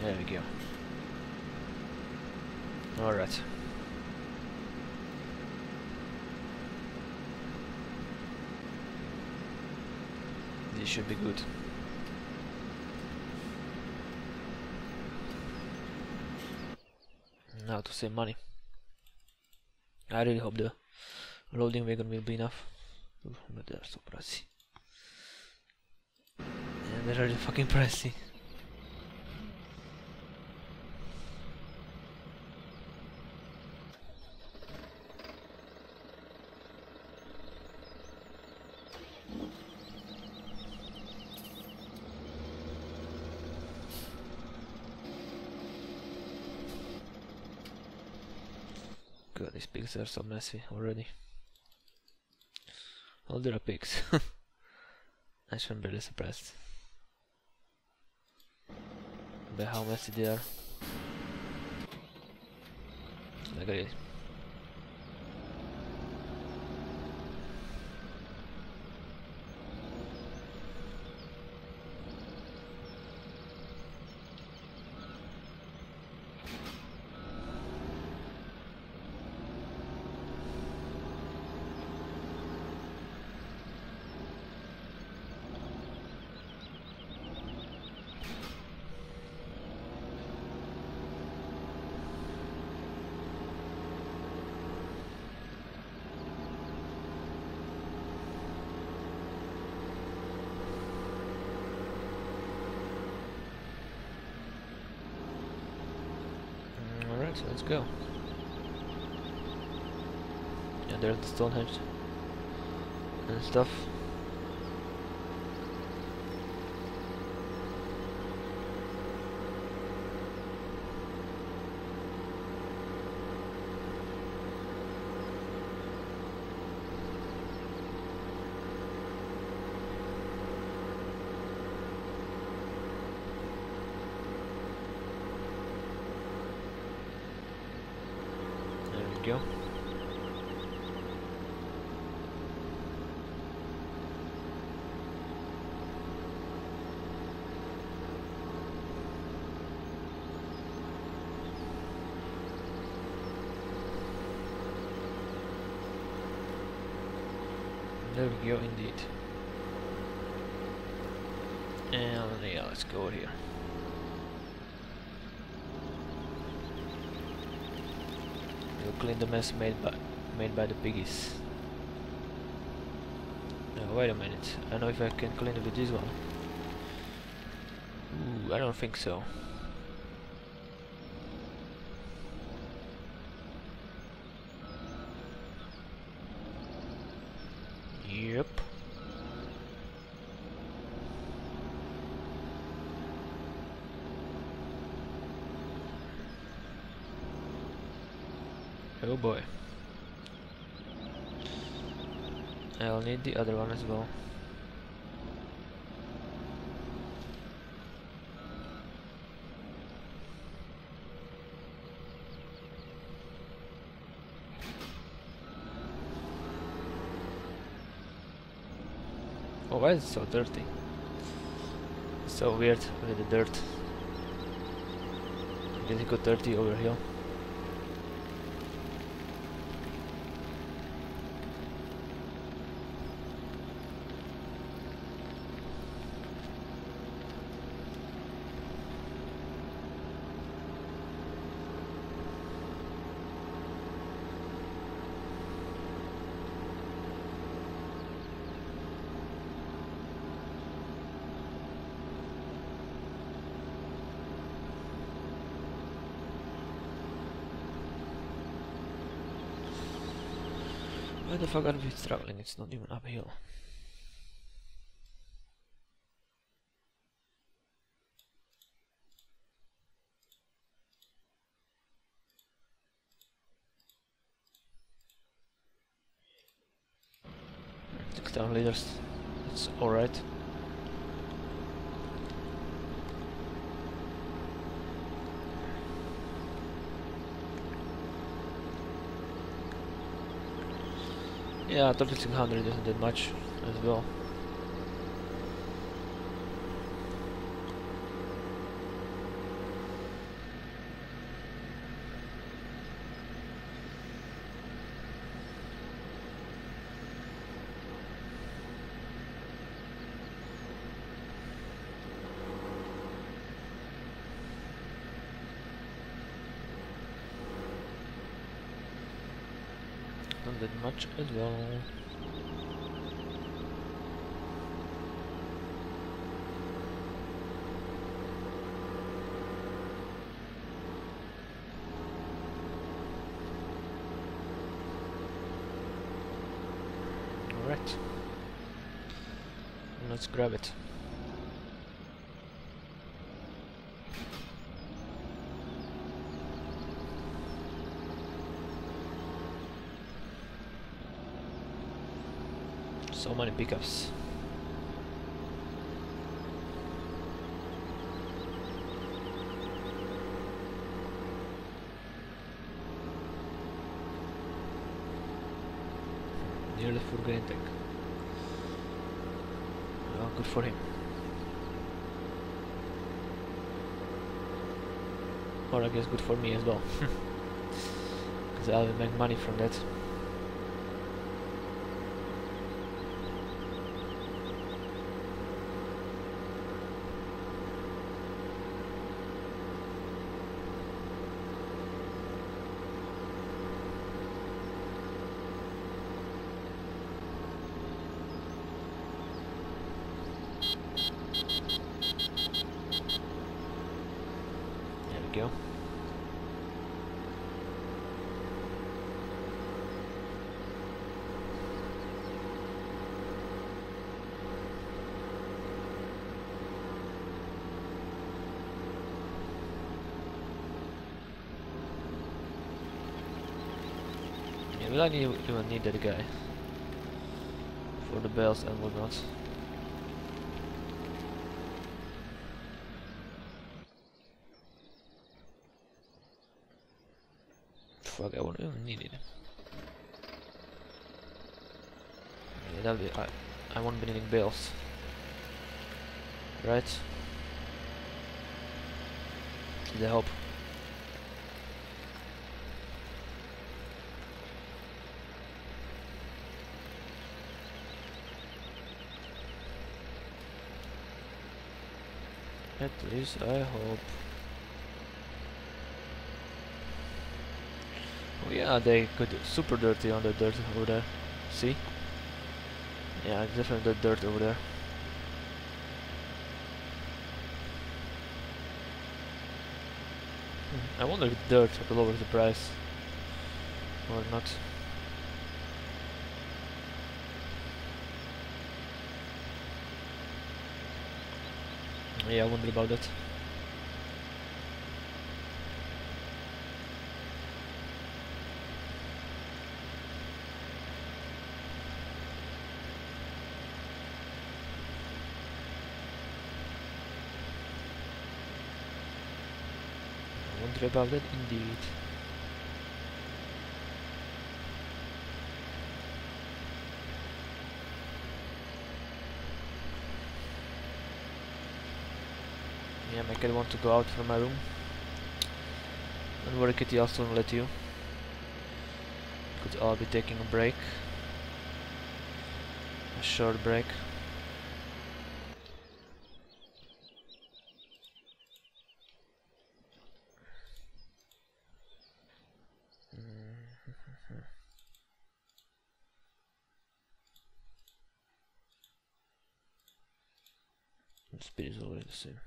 There we go. Alright. This should be good. Now to save money. I really hope the loading wagon will be enough. Ooh, but they are so pricey. Yeah, they're really fucking pricey. God, these pigs are so messy already. Oh, there are pigs. I shouldn't be really surprised by how messy they are. Like really. Alright, so let's go. Yeah, there's the Stonehenge and stuff. Go. There we go, indeed. And yeah, let's go here. We'll clean the mess made by the piggies. Now, wait a minute. I don't know if I can clean it with this one. Ooh, I don't think so. Yep. Oh boy. I'll need the other one as well. Oh, why is it so dirty? It's so weird with the dirt. I guess it got dirty over here. Why the fuck are we struggling? It's not even uphill. Down leaders, it's alright. Yeah, 3600 isn't that much as well. not that much as well. Alright. Let's grab it. So many pickups. Near the food grain tank. Oh, good for him. Or I guess good for me as well. Because I'll make money from that. Go. Yeah, but I even need that guy for the bells and whatnot. Fuck, I won't even need it. Yeah, that'll be. I won't be needing bales. Right? Did I hope? At least I hope. Oh yeah, they could super dirty on the dirt over there. See? Yeah, it's definitely the dirt over there. I wonder if dirt will lower the price or not. Yeah, I wonder about that. I wonder about that indeed. Yeah, my cat wants to go out from my room. Don't worry, Kitty, I'll soon let you. Because I'll be taking a break. A short break. The speed is already the same.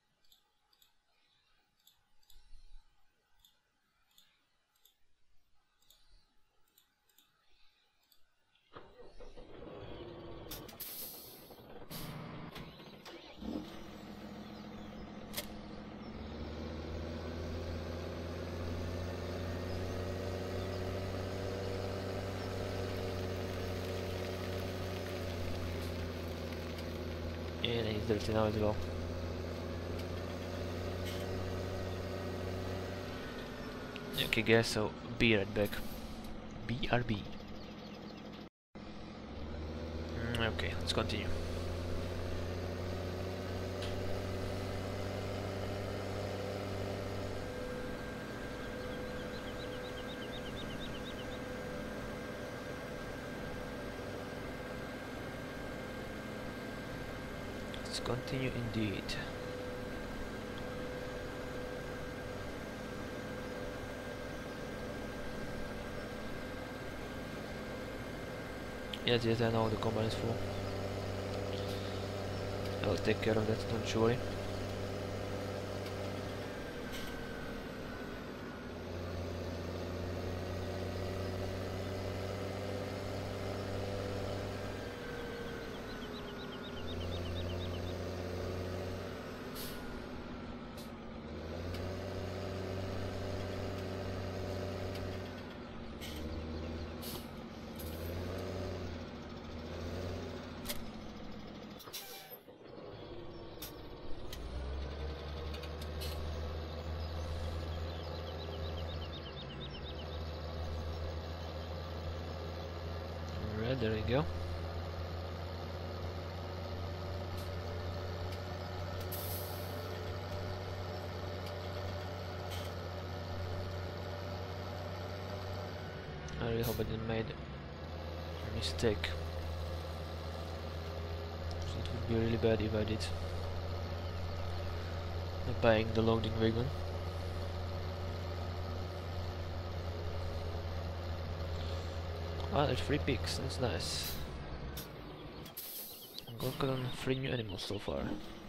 And he's dirty now as well. Okay guys, so be right back. BRB. Okay, let's continue. Let's continue indeed. Yes, yes, I know the combine is full. I'll take care of that, don't you worry. Alright, there we go. I really hope I didn't make a mistake. So it would be really bad if I did. Not buying the loading wagon. Ah, there's 3 pigs, that's nice. I've gotten 3 new animals so far.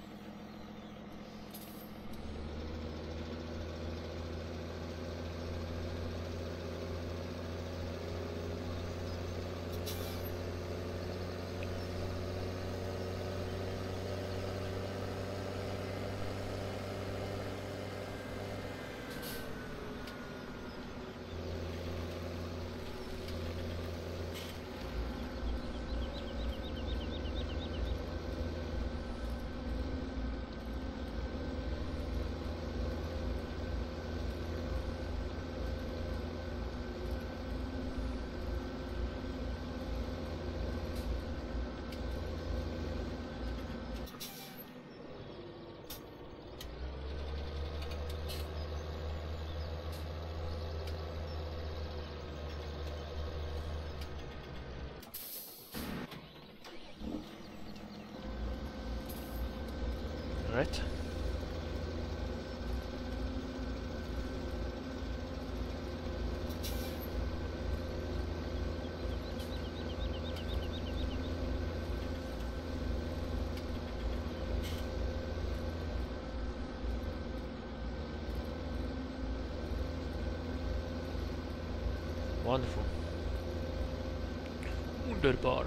Alright. Wonderful. Wunderbar.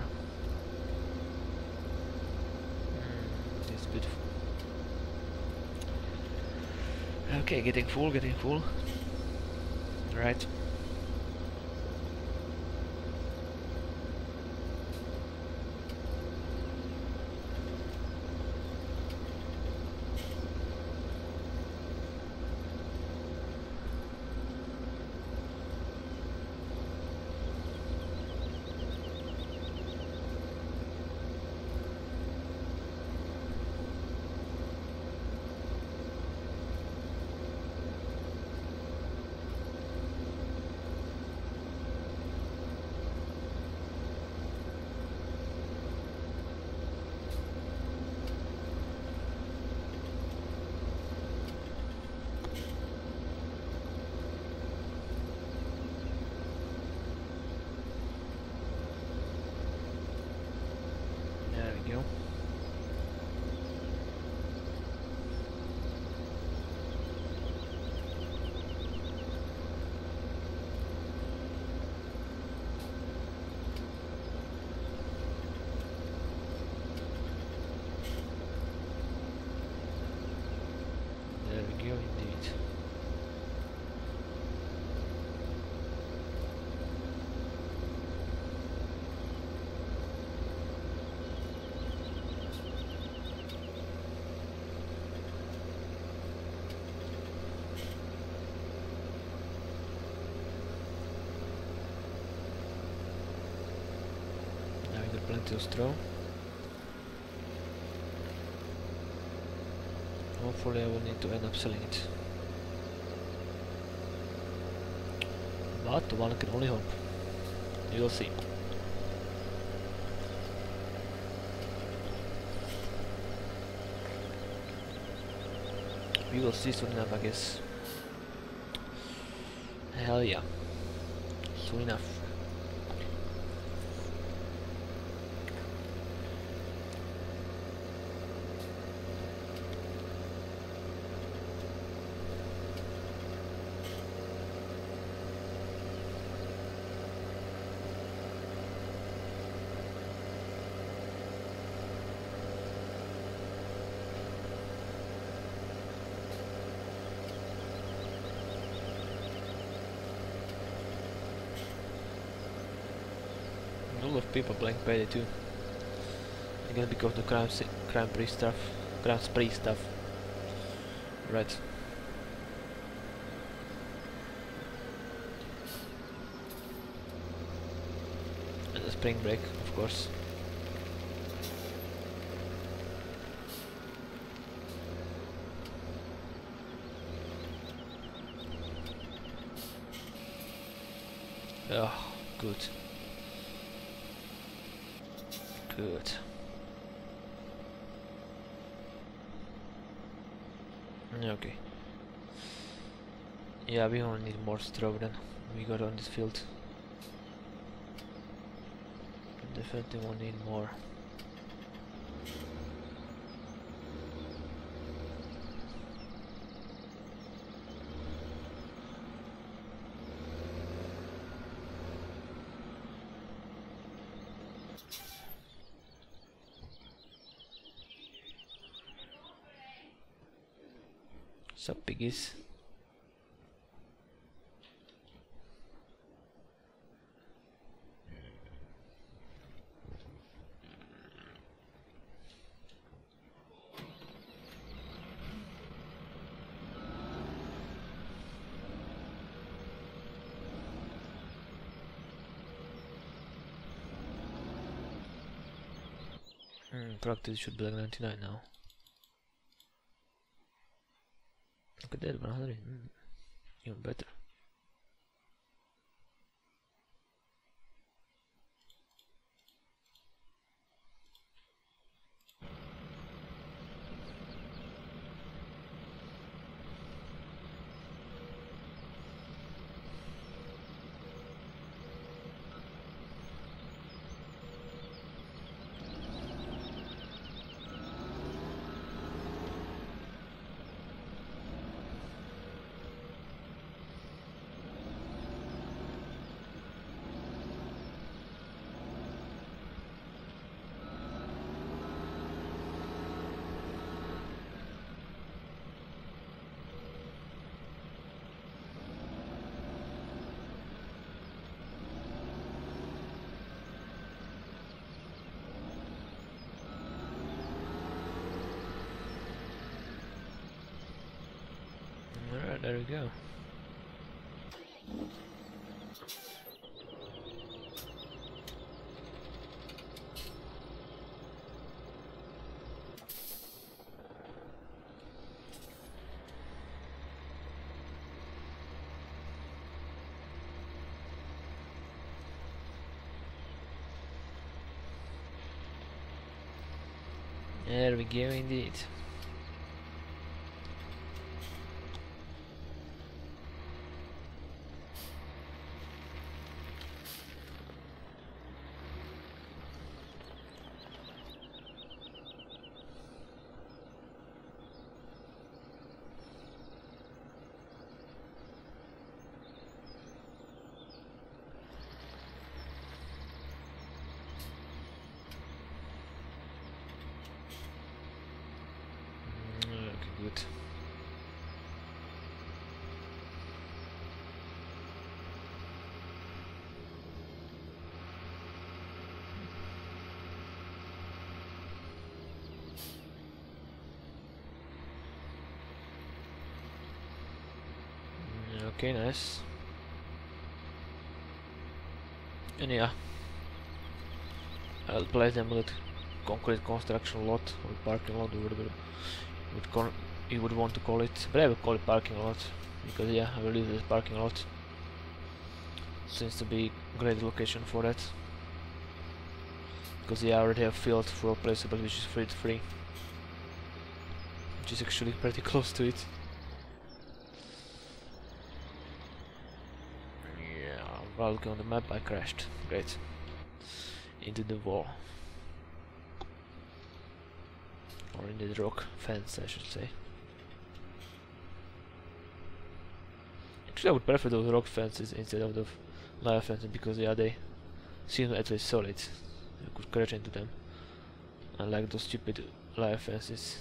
This is beautiful. Okay, getting full, getting full. Right. There we go. There we go indeed. Now we got plenty of straw. Hopefully I will need to end up selling it. But one can only hope. You will see. We will see soon enough, I guess. Hell yeah. Soon enough. lot of people playing Payday 2. I guess because the crime spree stuff. Right. And the spring break, of course. Oh, good. Good. Okay. Yeah, we only need more stroke than we got on this field. Definitely won't need more. Sup, piggies? Practice should be like 99 now. Look at that, 100. Even better. Alright, there we go. There we go indeed. Good. Okay, nice. And yeah, I'll place them with concrete construction lot or parking lot, or whatever you would want to call it, but I will call it parking lot because yeah, I will use this parking lot. Seems to be a great location for that, because yeah, I already have field for placeable which is free, which is actually pretty close to it. Yeah, while looking on the map I crashed. Great. Into the wall. Or in the rock fence, I should say. Actually, I would prefer those rock fences instead of the lava fences because yeah, they seem at least solid. You could crash into them, unlike those stupid lava fences.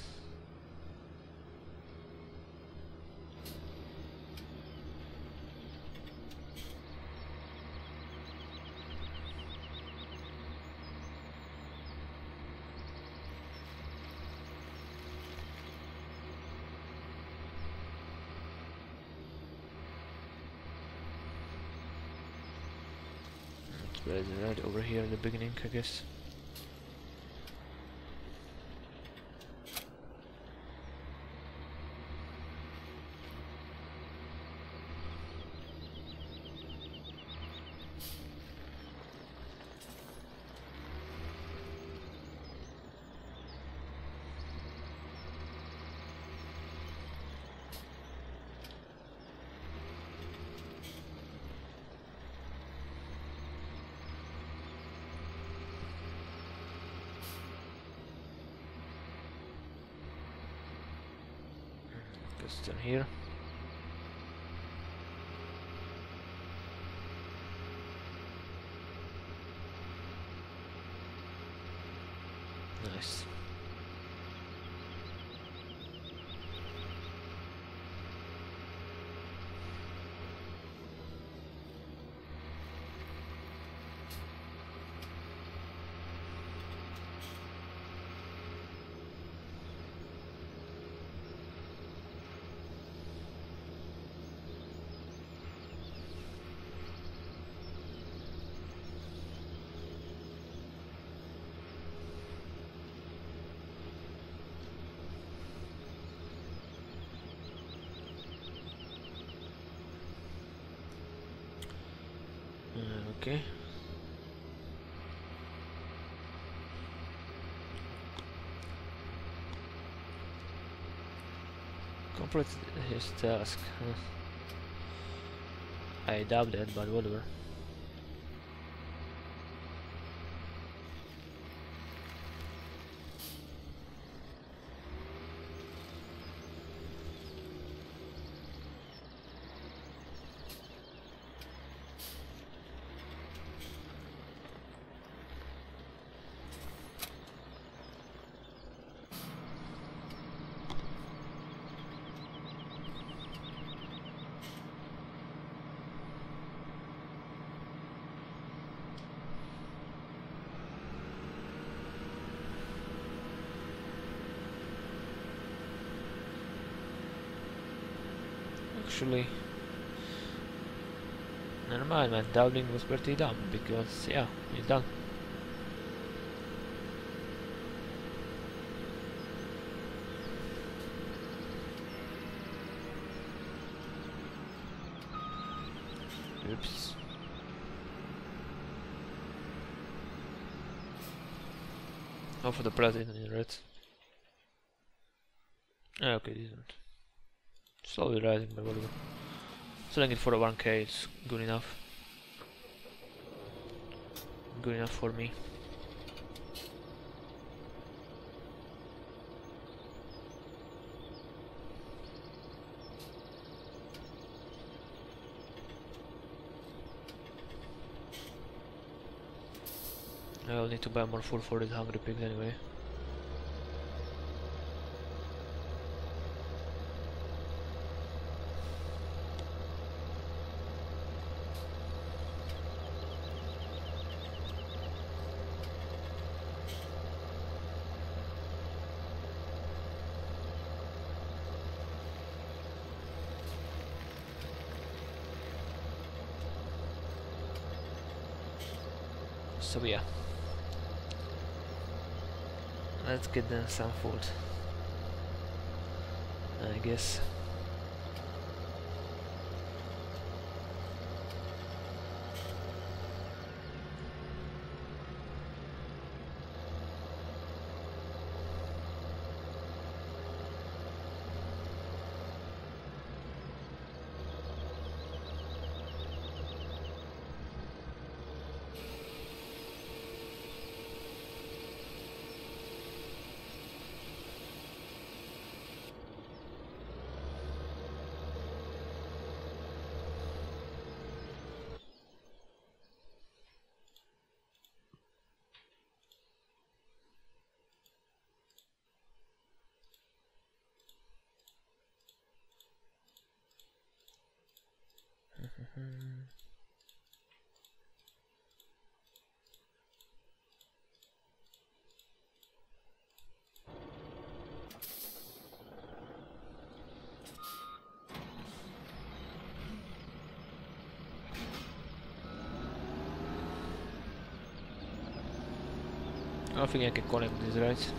Spread it right over here in the beginning, I guess. Down here. Nice. Okay. Complete his task. I doubt that, but whatever. Actually, never mind, man. Doubling was pretty dumb because, yeah, he's done. Oops. Oh, for the president in red. Ah, okay, decent. Slowly rising, but whatever. Selling it for a 1k is good enough. Good enough for me. I'll need to buy more food for these hungry pigs anyway. So yeah, let's get them some food, I guess. I think I can connect this, right?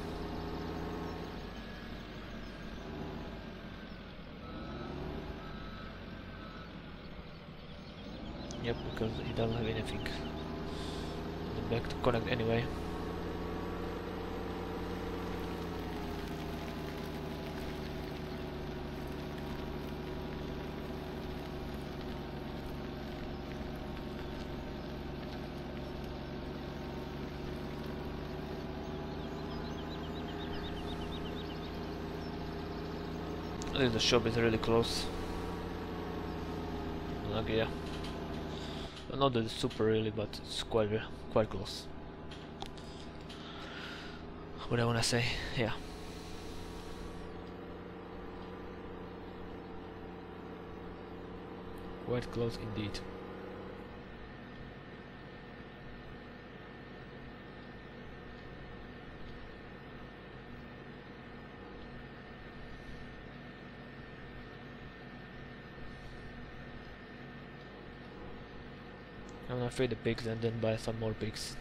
Yep, because he doesn't have anything in the back to connect anyway. I think the shop is really close. Like, yeah. Not that it's super really, but it's quite close. What I wanna say, yeah. Quite close indeed. I'm gonna feed the pigs and then buy some more pigs.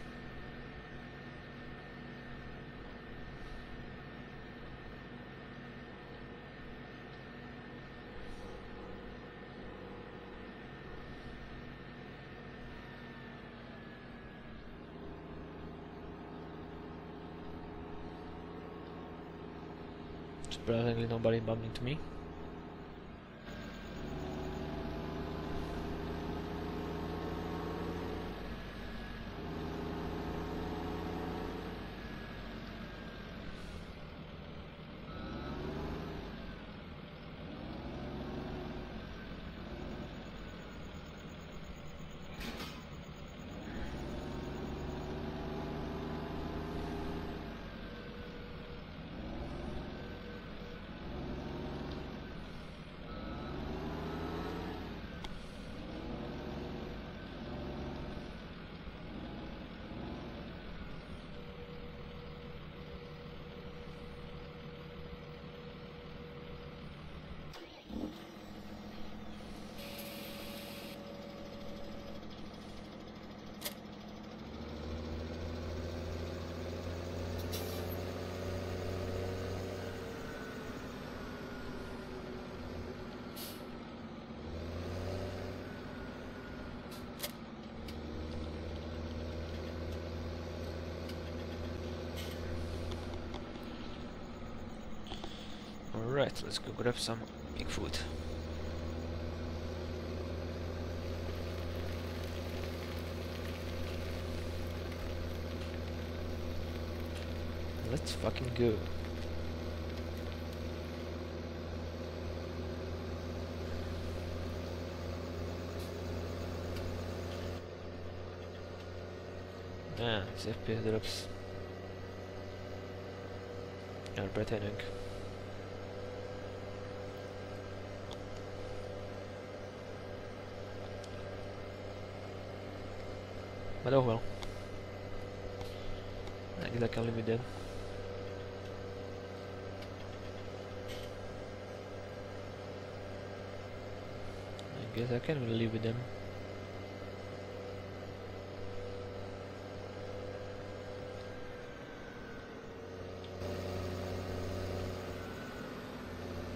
Surprisingly nobody bumped into me. Alright, let's go grab some pig food. Let's fucking go. Man, these FPS drops are pretending. But oh well. I guess I can live with them. I guess I can live with them.